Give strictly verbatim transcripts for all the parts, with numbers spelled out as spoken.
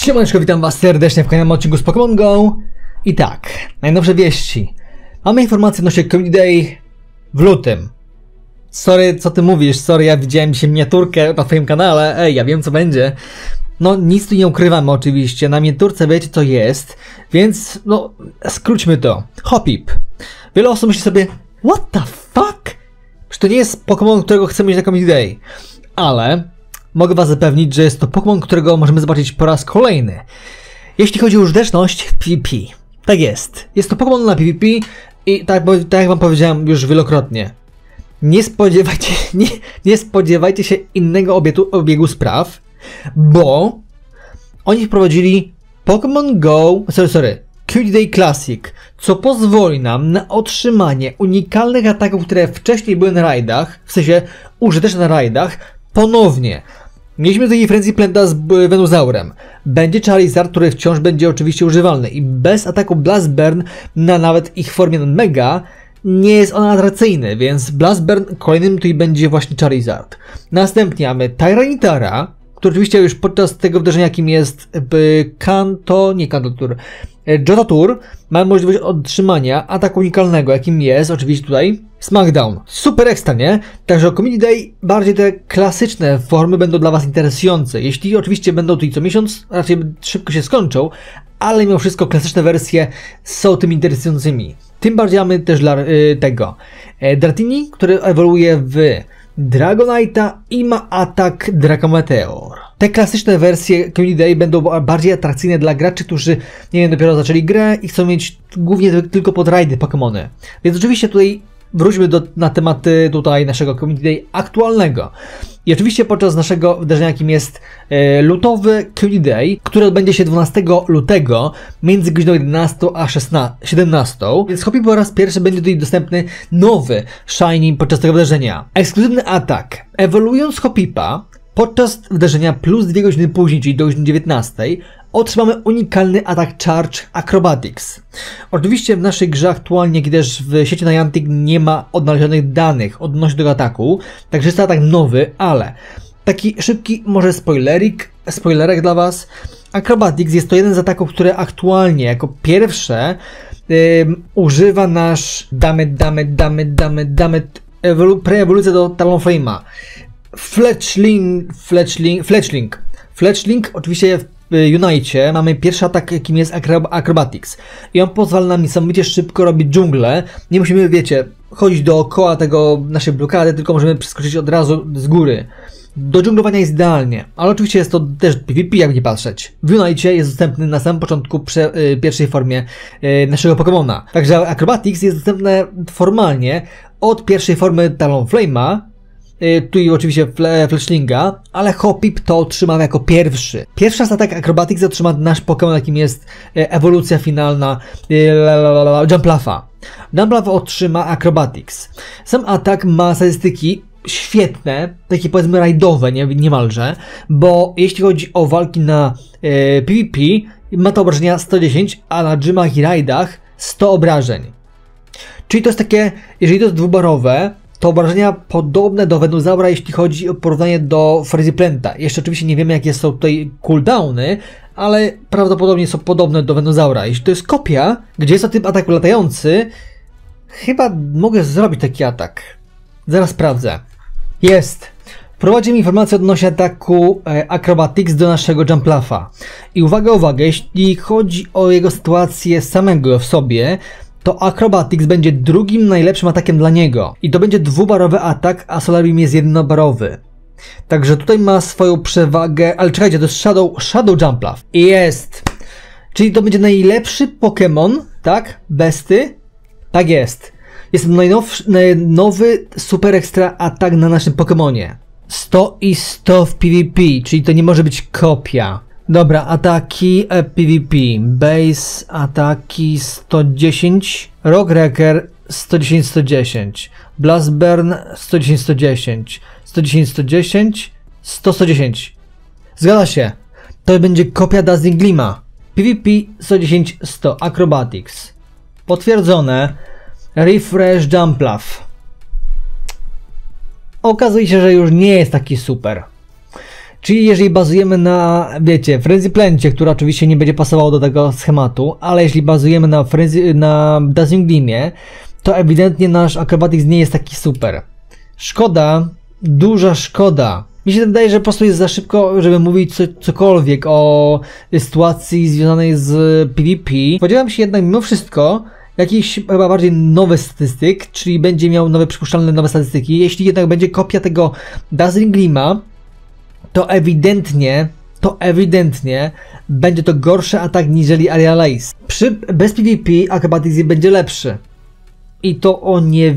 Siemaneczko, witam was serdecznie w kolejnym odcinku z Pokémon Go. I tak, najnowsze wieści. Mamy informację odnośnie Community Day w lutym. Sorry, co ty mówisz? Sorry, ja widziałem dzisiaj miniaturkę na twoim kanale. Ej, ja wiem co będzie. No, nic tu nie ukrywamy oczywiście. Na miniaturce wiecie co jest. Więc, no, skróćmy to. Hoppip. Wiele osób myśli sobie, what the fuck? Że to nie jest Pokémon, którego chcemy mieć na Community Day. Ale mogę was zapewnić, że jest to Pokémon, którego możemy zobaczyć po raz kolejny. Jeśli chodzi o użyteczność w PvP. Tak jest. Jest to Pokémon na PvP i tak, tak jak wam powiedziałem już wielokrotnie. Nie spodziewajcie, nie, nie spodziewajcie się innego obiegu, obiegu spraw, bo oni wprowadzili Pokémon Go, sorry, sorry, Community Day Classic, co pozwoli nam na otrzymanie unikalnych ataków, które wcześniej były na rajdach, w sensie użyteczne na rajdach, ponownie. Mieliśmy tutaj Frenzy Planta z Venusaurem. Będzie Charizard, który wciąż będzie oczywiście używalny i bez ataku Blast Burn na nawet ich formie Mega nie jest on atrakcyjny, więc Blast Burn kolejnym tutaj będzie właśnie Charizard. Następnie mamy Tyranitar, który oczywiście już podczas tego wydarzenia, jakim jest Kanto, nie Kanto Tour, Johto mamy możliwość otrzymania ataku unikalnego, jakim jest oczywiście tutaj Smackdown. Super ekstra, nie? Także o Community Day bardziej te klasyczne formy będą dla was interesujące. Jeśli oczywiście będą tutaj co miesiąc, raczej szybko się skończą, ale mimo wszystko klasyczne wersje są tymi interesującymi. Tym bardziej mamy też dla y, tego e, Dratini, który ewoluuje w Dragonite'a i ma atak Dracometeor. Te klasyczne wersje Community Day będą bardziej atrakcyjne dla graczy, którzy nie wiem, dopiero zaczęli grę i chcą mieć głównie tylko pod rajdy Pokémony. Więc oczywiście tutaj wróćmy do, na tematy tutaj naszego Community Day aktualnego. I oczywiście podczas naszego wydarzenia, jakim jest e, lutowy Community Day, który odbędzie się dwunastego lutego między godziną jedenastą a siedemnastą. Więc Hoppip po raz pierwszy będzie tutaj dostępny nowy Shiny podczas tego wydarzenia. Ekskluzywny atak. Ewoluując Hoppipa podczas wydarzenia plus dwie godziny później, czyli do godziny dziewiętnastej, otrzymamy unikalny atak Charge Acrobatics. Oczywiście w naszej grze aktualnie, jak też w sieci Niantic nie ma odnalezionych danych odnośnie tego ataku, także jest to atak nowy, ale taki szybki może spoilerik, spoilerek dla was. Acrobatics jest to jeden z ataków, które aktualnie jako pierwsze yy, używa nasz Damet, Damet, Damet, Damet, Damet preewolucja do Talonflame'a. Fletchling, Fletchling, Fletchling. Fletchling oczywiście w Unite mamy pierwszy atak, jakim jest Acrobatics. I on pozwala nam niesamowicie szybko robić dżunglę. Nie musimy, wiecie, chodzić dookoła tego naszej blokady, tylko możemy przeskoczyć od razu z góry. Do dżunglowania jest idealnie, ale oczywiście jest to też PvP, jak nie patrzeć. W Unite jest dostępny na samym początku prze, y, pierwszej formie y, naszego Pokémona. Także Acrobatics jest dostępne formalnie od pierwszej formy Talonflame'a. Tu i oczywiście Fletchlinga, ale Hoppip to otrzymał jako pierwszy. Pierwszy atak Acrobatics otrzyma nasz Pokémon, jakim jest ewolucja finalna Jumplaffa. Jumplaffa otrzyma Acrobatics. Sam atak ma statystyki świetne, takie powiedzmy rajdowe nie, niemalże, bo jeśli chodzi o walki na e, PvP, ma to obrażenia sto dziesięć, a na gymach i rajdach sto obrażeń. Czyli to jest takie, jeżeli to jest dwubarowe, to obrażenia podobne do Venusaura, jeśli chodzi o porównanie do Frenzy Planta. Jeszcze oczywiście nie wiemy, jakie są tutaj cooldowny, ale prawdopodobnie są podobne do Venusaura. Jeśli to jest kopia, gdzie jest to typ ataku latający, chyba mogę zrobić taki atak. Zaraz sprawdzę. Jest. Wprowadzimy informację odnośnie ataku e, Acrobatics do naszego Jumplaffa. I uwaga, uwaga, jeśli chodzi o jego sytuację samego w sobie, to Acrobatics będzie drugim najlepszym atakiem dla niego. I to będzie dwubarowy atak, a Solarium jest jednobarowy. Także tutaj ma swoją przewagę, ale czekajcie, to jest Shadow, Shadow Jumpluff. Jest! Czyli to będzie najlepszy Pokémon, tak? Besty? Tak jest. Jest to najnowszy, nowy super ekstra atak na naszym Pokémonie. sto i sto w PvP, czyli to nie może być kopia. Dobra, ataki e, PvP, base, ataki sto dziesięć, Rock Wrecker sto dziesięć sto dziesięć, Blast Burn sto dziesięć sto dziesięć, sto dziesięć sto dziesięć, sto sto dziesięć. Zgadza się, to będzie kopia Dazzling Gleama. PvP sto dziesięć sto, Acrobatics. Potwierdzone, Refresh Jumplaffa. Okazuje się, że już nie jest taki super. Czyli jeżeli bazujemy na, wiecie, Frenzy Plancie, która oczywiście nie będzie pasowało do tego schematu, ale jeśli bazujemy na Frenzy, na Dazzling Gleamie, to ewidentnie nasz Acrobatics nie jest taki super. Szkoda, duża szkoda. Mi się wydaje, że po prostu jest za szybko, żeby mówić co, cokolwiek o sytuacji związanej z PvP. Spodziewałem się jednak mimo wszystko jakiś chyba bardziej nowy statystyk, czyli będzie miał nowe przypuszczalne nowe statystyki. Jeśli jednak będzie kopia tego Dazzling Gleama, to ewidentnie, to ewidentnie będzie to gorszy atak niżeli Aerial Ace. Przy, bez PvP Acrobatics będzie lepszy. I to o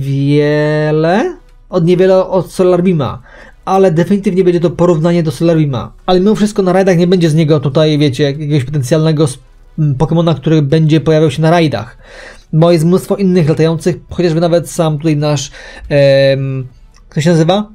niewiele, od niewiele od Solar Beama. Ale definitywnie będzie to porównanie do Solar Beama. Ale mimo wszystko na rajdach nie będzie z niego tutaj, wiecie, jakiegoś potencjalnego Pokemona, który będzie pojawiał się na rajdach. Bo jest mnóstwo innych latających, chociażby nawet sam tutaj nasz, um, kto się nazywa?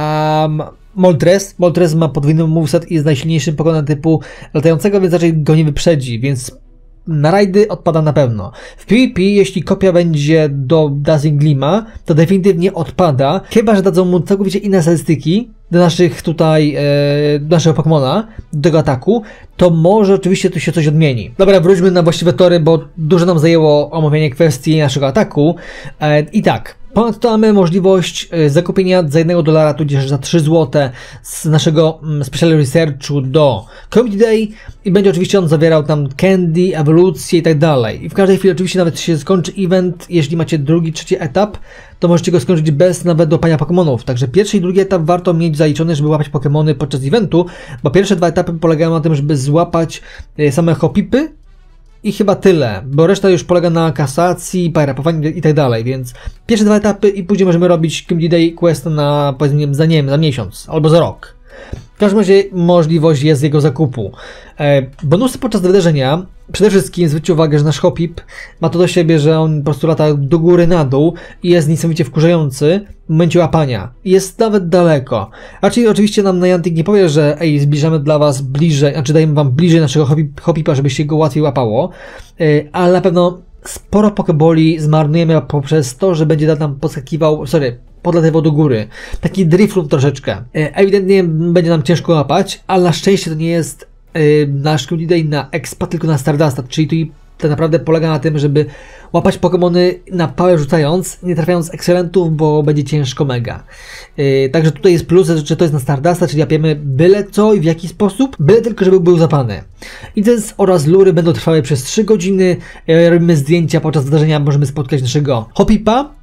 Um, Moltres. Moltres ma podwójny moveset i jest najsilniejszym Pokemonem typu latającego, więc raczej go nie wyprzedzi, więc na rajdy odpada na pewno. W PvP, jeśli kopia będzie do Dazzling Gleama, to definitywnie odpada, chyba że dadzą mu całkowicie inne statystyki do naszych tutaj, e, do naszego Pokemona, do tego ataku, to może oczywiście tu się coś odmieni. Dobra, wróćmy na właściwe tory, bo dużo nam zajęło omówienie kwestii naszego ataku. E, I tak. Ponadto mamy możliwość zakupienia za jednego dolara, tudzież za trzy złote z naszego Special Researchu do Community Day i będzie oczywiście on zawierał tam candy, ewolucję i tak dalej. I w każdej chwili oczywiście nawet się skończy event, jeśli macie drugi, trzeci etap, to możecie go skończyć bez nawet łapania Pokemonów. Także pierwszy i drugi etap warto mieć zaliczony, żeby łapać Pokemony podczas eventu, bo pierwsze dwa etapy polegają na tym, żeby złapać same hopipy, i chyba tyle, bo reszta już polega na kasacji, parapowaniu i tak dalej, więc pierwsze dwa etapy i później możemy robić Community Day Quest na, powiedzmy, za nie wiem, za miesiąc albo za rok. W każdym razie możliwość jest jego zakupu. E, bonusy podczas wydarzenia. Przede wszystkim zwróćcie uwagę, że nasz Hopip ma to do siebie, że on po prostu lata do góry, na dół i jest niesamowicie wkurzający w momencie łapania. Jest nawet daleko. Raczej oczywiście nam Niantic nie powie, że ej, zbliżamy dla was bliżej, znaczy dajemy wam bliżej naszego hopip, Hopipa, żebyście go łatwiej łapało, e, ale na pewno sporo pokeboli zmarnujemy poprzez to, że będzie nam podskakiwał, sorry, podlatywał do góry. Taki driftloop troszeczkę. Ewidentnie będzie nam ciężko łapać, ale na szczęście to nie jest yy, nasz Community Day na Expa, tylko na Stardusta, czyli tu tak naprawdę polega na tym, żeby łapać Pokemony na pałę rzucając, nie trafiając Excellentów, bo będzie ciężko mega. Yy, także tutaj jest plus, że to jest na Stardusta, czyli łapiemy byle co i w jaki sposób, byle tylko, żeby był zapany. Intens oraz lury będą trwały przez trzy godziny, yy, robimy zdjęcia podczas wydarzenia, możemy spotkać naszego Hopipa.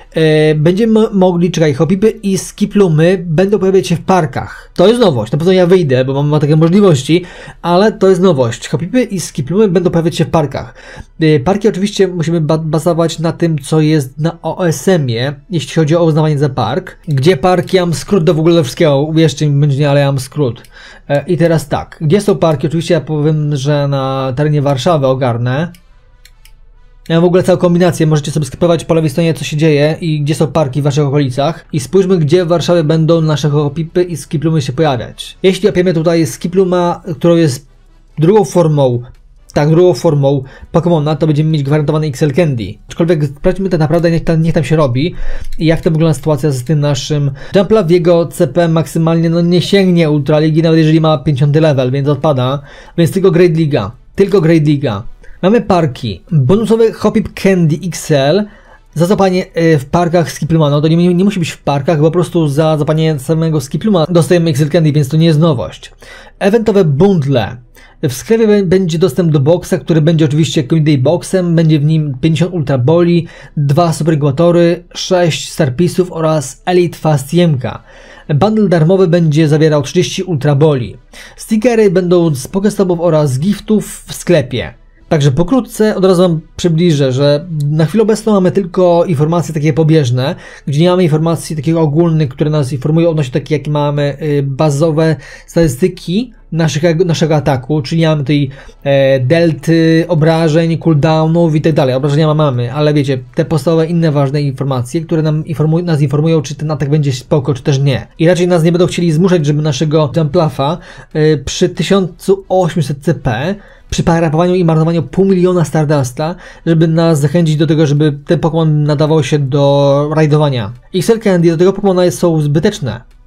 E, będziemy mogli, czekaj, Hopipy i Skiplumy będą pojawiać się w parkach. To jest nowość, na pewno ja wyjdę, bo mam, mam takie możliwości, ale to jest nowość. Hopipy i Skiplumy będą pojawiać się w parkach. E, parki oczywiście musimy ba bazować na tym, co jest na O S M-ie, jeśli chodzi o uznawanie za park. Gdzie park? Ja mam skrót do w ogóle do wszystkiego, uwierzcie mi, będzie nie, ale ja mam skrót. E, I teraz tak, gdzie są parki? Oczywiście ja powiem, że na terenie Warszawy ogarnę. Ja mam w ogóle całą kombinację, możecie sobie skrypować po lewej stronie, co się dzieje i gdzie są parki w waszych okolicach. I spójrzmy, gdzie w Warszawie będą nasze Hopipy i Skiplumy się pojawiać. Jeśli łapiemy tutaj Skipluma, którą jest drugą formą, tak, drugą formą Pokemona, to będziemy mieć gwarantowany X L Candy. Aczkolwiek sprawdźmy to naprawdę, niech tam, niech tam się robi i jak to wygląda sytuacja z tym naszym Jumpla. W jego C P maksymalnie no, nie sięgnie Ultra Ligi, nawet jeżeli ma pięćdziesiąty level, więc odpada. Więc tylko Great Liga. Tylko Great Liga. Mamy parki. Bonusowy Hopip Candy X L za zapanie w parkach Skipluma. No to nie, nie musi być w parkach, bo po prostu za zapanie samego Skipluma dostajemy X L Candy, więc to nie jest nowość. Eventowe bundle. W sklepie będzie dostęp do boxa, który będzie oczywiście Community Day boxem. Będzie w nim pięćdziesiąt Ultra Boli, dwa Super Inquisitory, sześć Starpisów oraz Elite Fast Jemka. Bundle darmowy będzie zawierał trzydzieści Ultra Boli. Stickery będą z Pokestopów oraz giftów w sklepie. Także pokrótce od razu wam przybliżę, że na chwilę obecną mamy tylko informacje takie pobieżne, gdzie nie mamy informacji takich ogólnych, które nas informują odnośnie takie, jakie mamy bazowe statystyki naszych, naszego ataku, czyli mamy tutaj e, delty, obrażeń, cooldownów i tak dalej. Obrażenia mamy, ale wiecie, te podstawowe inne ważne informacje, które nam informuj, nas informują, czy ten atak będzie spoko, czy też nie. I raczej nas nie będą chcieli zmuszać, żeby naszego Jumplafa e, przy tysiąc osiemset C P, przy parapowaniu i marnowaniu pół miliona Stardusta, żeby nas zachęcić do tego, żeby ten Pokémon nadawał się do rajdowania. X L Candy do tego Pokémona są zbyteczne.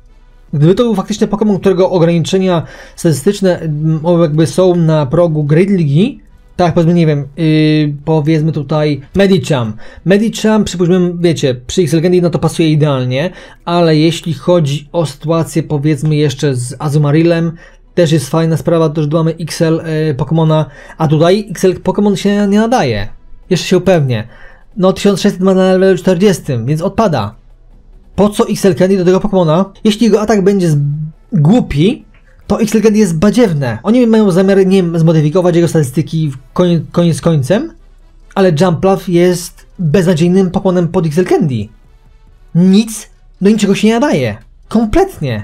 Gdyby to był faktycznie Pokémon, którego ograniczenia statystyczne m, jakby są na progu Great League, tak, powiedzmy, nie wiem, yy, powiedzmy tutaj Medicham. Medicham, przypuśćmy, wiecie, przy X Legendii, no to pasuje idealnie, ale jeśli chodzi o sytuację, powiedzmy, jeszcze z Azumarilem, też jest fajna sprawa, to, że tu mamy X L yy, Pokemona, a tutaj X L Pokémon się nie nadaje. Jeszcze się upewnię. No tysiąc sześćset ma na levelu czterdziestym, więc odpada. Po co X L Candy do tego Pokemona? Jeśli jego atak będzie głupi, to X L Candy jest badziewne. Oni mają zamiar, nie wiem, zmodyfikować jego statystyki koniec, koniec końcem, ale Jumpluff jest beznadziejnym Pokemonem pod X L Candy. Nic do niczego się nie nadaje. Kompletnie.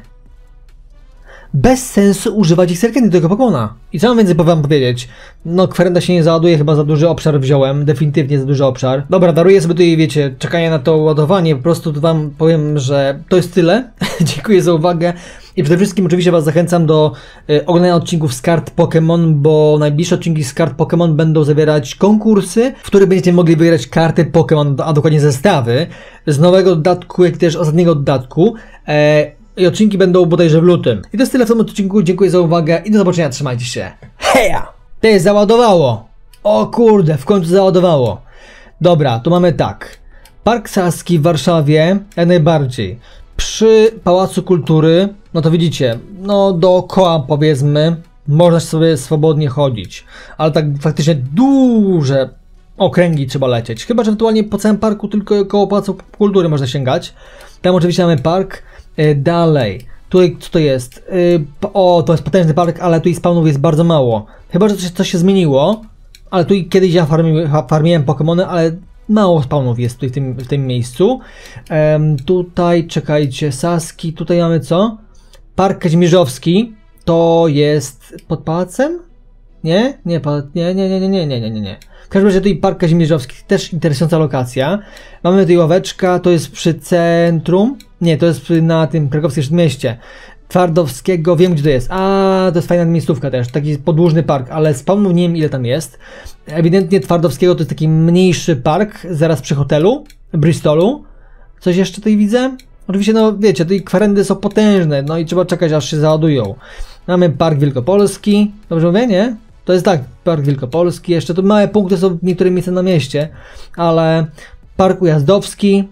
Bez sensu używać X L Candy do tego Pokemona. I co mam więcej wam powiedzieć? No, Kwerenda się nie załaduje, chyba za duży obszar wziąłem. Definitywnie za duży obszar. Dobra, daruję sobie tutaj, wiecie, czekanie na to ładowanie. Po prostu wam powiem, że to jest tyle. Dziękuję za uwagę. I przede wszystkim oczywiście was zachęcam do y, oglądania odcinków z kart Pokémon, bo najbliższe odcinki z kart Pokémon będą zawierać konkursy, w których będziecie mogli wygrać karty Pokémon, a dokładnie zestawy z nowego dodatku, jak też ostatniego dodatku. E, I odcinki będą bodajże w lutym. I to jest tyle w tym odcinku. Dziękuję za uwagę i do zobaczenia. Trzymajcie się. Heja! Ty, załadowało! O kurde, w końcu załadowało. Dobra, tu mamy tak. Park Saski w Warszawie, jak najbardziej. Przy Pałacu Kultury, no to widzicie, no dookoła, powiedzmy, można sobie swobodnie chodzić. Ale tak faktycznie duże okręgi trzeba lecieć. Chyba że ewentualnie po całym parku tylko koło Pałacu Kultury można sięgać. Tam oczywiście mamy park. Dalej, tutaj co to jest? O, to jest potężny park, ale tutaj spawnów jest bardzo mało. Chyba że coś, coś się zmieniło, ale tu kiedyś ja farmi, farmiłem Pokemony, ale mało spawnów jest tutaj w tym, w tym miejscu. Um, tutaj, czekajcie, Saski, tutaj mamy co? Park Kazimierzowski, to jest pod pałacem? Nie? Nie, nie, nie, nie, nie, nie, nie, nie, nie, nie. W każdym razie tutaj Park Kazimierzowski, też interesująca lokacja. Mamy tutaj ławeczka, to jest przy centrum. Nie, to jest na tym krakowskim śródmieście. Twardowskiego, wiem gdzie to jest. A, to jest fajna miejscówka też, taki podłużny park, ale spawnów nie wiem ile tam jest. Ewidentnie Twardowskiego to jest taki mniejszy park, zaraz przy hotelu, Bristolu. Coś jeszcze tutaj widzę? Oczywiście, no wiecie, tutaj kwerendy są potężne, no i trzeba czekać aż się załadują. Mamy Park Wielkopolski, dobrze mówię, nie? To jest tak, Park Wielkopolski, jeszcze tu małe punkty są w niektórych miejscach na mieście, ale Park Ujazdowski,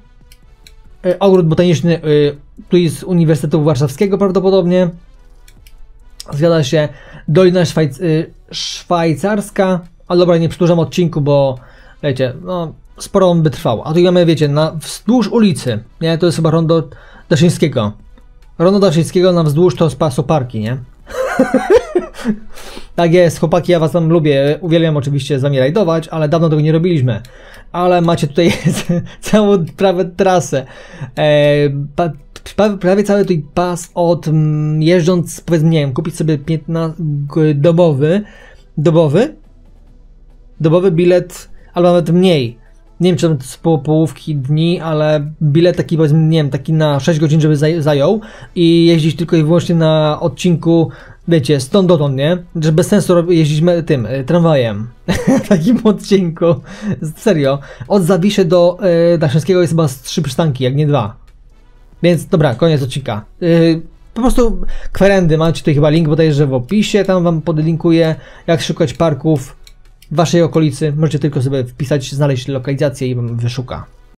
y, Ogród Botaniczny y, tu jest Uniwersytetu Warszawskiego prawdopodobnie, zgadza się, Dolina Szwajc y, Szwajcarska, ale dobra, nie przedłużam odcinku, bo wiecie, no sporo on by trwał, a tu mamy, wiecie, na wzdłuż ulicy, nie, to jest chyba Rondo Daszyńskiego, Rondo Daszyńskiego na wzdłuż to są parki, nie? Tak jest, chłopaki, ja was tam lubię, uwielbiam oczywiście z wami rajdować, ale dawno tego nie robiliśmy. Ale macie tutaj całą prawie trasę. E, pa, pa, prawie cały tutaj pas od m, jeżdżąc, powiedzmy, nie wiem, kupić sobie piętnastodobowy dobowy dobowy bilet, albo nawet mniej. Nie wiem, czy to z po połówki dni, ale bilet taki, powiedzmy, nie wiem, taki na sześć godzin, żeby zaj zajął i jeździć tylko i wyłącznie na odcinku, wiecie, stąd dotąd, nie? Że bez sensu jeździć tym, tramwajem. W takim odcinku. Serio. Od Zawiszy do yy, Daszyńskiego jest chyba z trzy przystanki, jak nie dwa. Więc dobra, koniec odcinka. Yy, po prostu kwerendy, macie tutaj chyba link bodajże w opisie, tam wam podlinkuję, jak szukać parków w waszej okolicy. Możecie tylko sobie wpisać, znaleźć lokalizację i wam wyszuka.